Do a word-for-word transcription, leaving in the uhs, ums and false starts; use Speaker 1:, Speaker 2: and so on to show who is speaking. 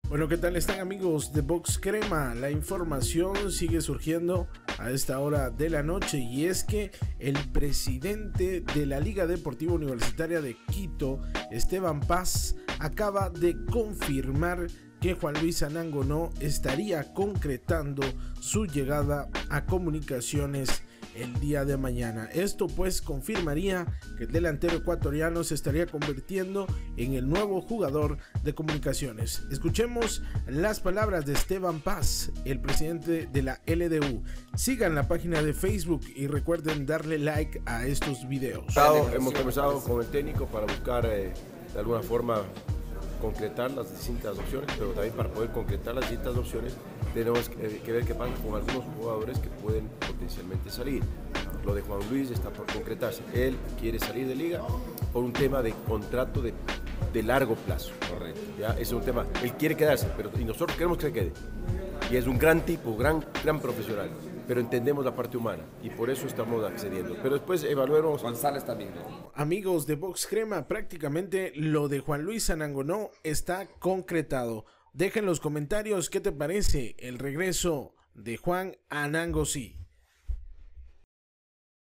Speaker 1: Bueno, ¿qué tal están, amigos de Box Crema? La información sigue surgiendo a esta hora de la noche y es que el presidente de la Liga Deportiva Universitaria de Quito, Esteban Paz, acaba de confirmar que Juan Luis Anangonó estaría concretando su llegada a Comunicaciones el día de mañana. Esto pues confirmaría que el delantero ecuatoriano se estaría convirtiendo en el nuevo jugador de Comunicaciones. Escuchemos las palabras de Esteban Paz, el presidente de la L D U. Sigan la página de Facebook y recuerden darle like a estos videos.
Speaker 2: Hemos conversado con el técnico para buscar eh, de alguna forma concretar las distintas opciones, pero también para poder concretar las distintas opciones tenemos que, que ver qué pasa con algunos jugadores que pueden potencialmente salir. Lo de Juan Luis está por concretarse. Él quiere salir de liga por un tema de contrato de, de largo plazo. Correcto. ¿Ya? Es un tema, él quiere quedarse, pero y nosotros queremos que se quede. Y es un gran tipo, gran, gran profesional, pero entendemos la parte humana y por eso estamos accediendo. Pero después evaluemos.
Speaker 3: González también, ¿no?
Speaker 1: Amigos de Box Crema, prácticamente lo de Juan Luis Anangonó está concretado. Dejen en los comentarios qué te parece el regreso de Juan Anangosí.